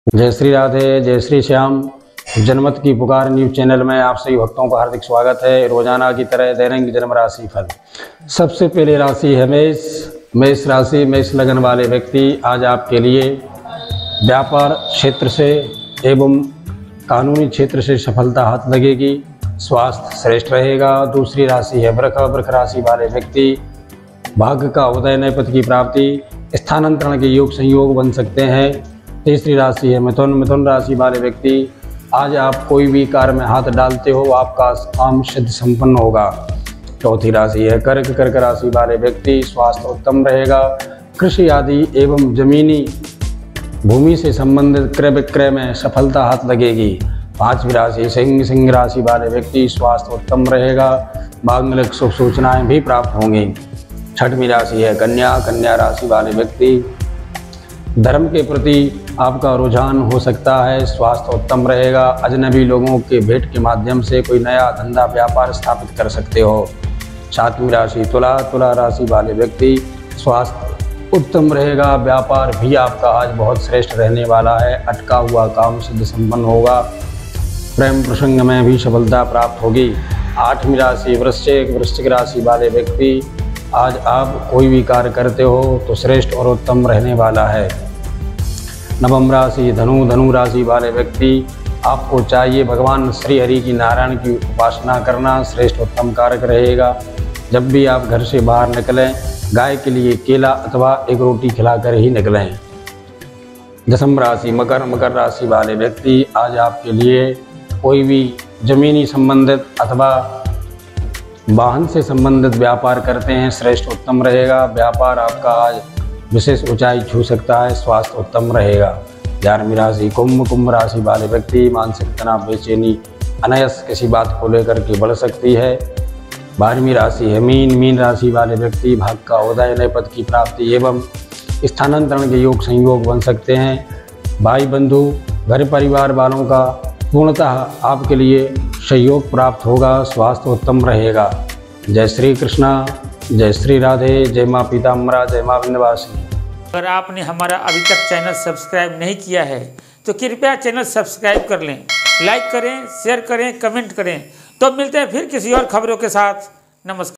जय श्री राधे, जय श्री श्याम। जनमत की पुकार न्यूज़ चैनल में आप सभी भक्तों का हार्दिक स्वागत है। रोजाना की तरह दैनिक जन्म राशि फल। सबसे पहले राशि है मेष। मेष राशि, मेष लगन वाले व्यक्ति, आज आपके लिए व्यापार क्षेत्र से एवं कानूनी क्षेत्र से सफलता हाथ लगेगी। स्वास्थ्य श्रेष्ठ रहेगा। दूसरी राशि है वृष। वृष राशि वाले व्यक्ति, भाग्य का उदय, नए पद की प्राप्ति, स्थानांतरण के योग संयोग बन सकते हैं। तीसरी राशि है मिथुन। मिथुन राशि वाले व्यक्ति, आज आप कोई भी कार्य में हाथ डालते हो आपका काम सिद्ध संपन्न होगा। चौथी राशि है कर्क। कर्क राशि वाले व्यक्ति, स्वास्थ्य उत्तम रहेगा। कृषि आदि एवं जमीनी भूमि से संबंधित क्रय विक्रय में सफलता हाथ लगेगी। पांचवी राशि सिंह। सिंह राशि वाले व्यक्ति, स्वास्थ्य उत्तम रहेगा। मांगलिक शुभ सूचनाएं भी प्राप्त होंगी। छठवीं राशि है कन्या। कन्या राशि वाले व्यक्ति, धर्म के प्रति आपका रुझान हो सकता है। स्वास्थ्य उत्तम रहेगा। अजनबी लोगों के भेंट के माध्यम से कोई नया धंधा व्यापार स्थापित कर सकते हो। सातवीं राशि तुला। तुला राशि वाले व्यक्ति, स्वास्थ्य उत्तम रहेगा। व्यापार भी आपका आज बहुत श्रेष्ठ रहने वाला है। अटका हुआ काम सिद्ध संपन्न होगा। प्रेम प्रसंग में भी सफलता प्राप्त होगी। आठवीं राशि वृश्चिक। वृश्चिक राशि वाले व्यक्ति, आज आप कोई भी कार्य करते हो तो श्रेष्ठ और उत्तम रहने वाला है। नवम राशि धनु। धनु राशि वाले व्यक्ति, आपको चाहिए भगवान श्री हरि की, नारायण की उपासना करना श्रेष्ठ उत्तम कारक रहेगा। जब भी आप घर से बाहर निकलें, गाय के लिए केला अथवा एक रोटी खिलाकर ही निकलें। दसम राशि मकर। मकर राशि वाले व्यक्ति, आज आपके लिए कोई भी जमीनी संबंधित अथवा वाहन से संबंधित व्यापार करते हैं, श्रेष्ठ उत्तम रहेगा। व्यापार आपका आज विशेष ऊंचाई छू सकता है। स्वास्थ्य उत्तम रहेगा। 11वीं राशि कुंभ। कुंभ राशि वाले व्यक्ति, मानसिक तनाव, बेचैनी, अनायास किसी बात को लेकर के बढ़ सकती है। 12वीं राशि है मीन। मीन राशि वाले व्यक्ति, भाग्य का उदय, नए पद की प्राप्ति एवं स्थानांतरण के योग संयोग बन सकते हैं। भाई बंधु, घर परिवार वालों का पूर्णतः आपके लिए सहयोग प्राप्त होगा। स्वास्थ्य उत्तम रहेगा। जय श्री कृष्णा, जय श्री राधे, जय माँ पीताम्बरा, जय माँ विंध्यवासिनी। अगर आपने हमारा अभी तक चैनल सब्सक्राइब नहीं किया है तो कृपया चैनल सब्सक्राइब कर लें, लाइक करें, शेयर करें, कमेंट करें। तो मिलते हैं फिर किसी और खबरों के साथ। नमस्कार।